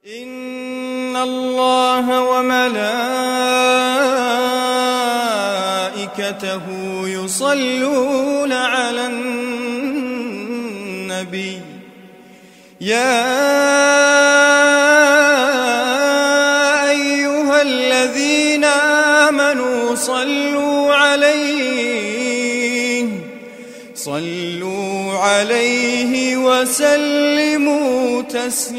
إن الله وملائكته يصلون على النبي يا أيها الذين آمنوا صلوا عليه وسلموا تسليما.